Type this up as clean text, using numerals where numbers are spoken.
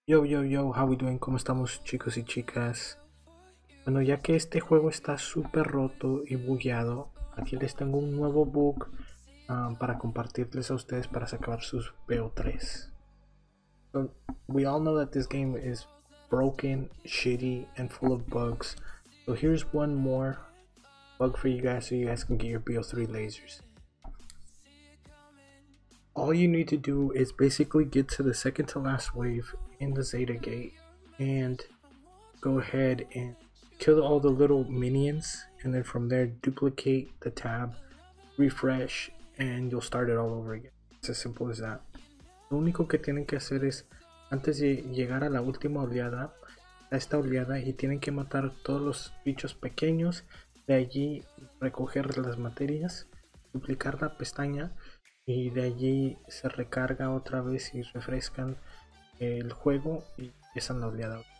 Yo, how we doing? ¿Cómo estamos, chicos y chicas? Bueno, ya que este juego está súper roto y bugueado, aquí les tengo un nuevo bug para compartirles a ustedes para sacar sus BO3. So, we all know that this game is broken, shitty, and full of bugs. So here's one more bug for you guys so you guys can get your BO3 lasers. All you need to do is basically get to the second to last wave in the Zeta gate and go ahead and kill all the little minions, and then from there duplicate the tab, refresh, and you'll start it all over again. It's as simple as that. Lo único que tienen que hacer es, antes de llegar a la última oleada, a esta oleada, y tienen que matar todos los bichos pequeños, de allí recoger las materias, duplicar la pestaña, y de allí se recarga otra vez y refrescan el juego y empiezan la oleada.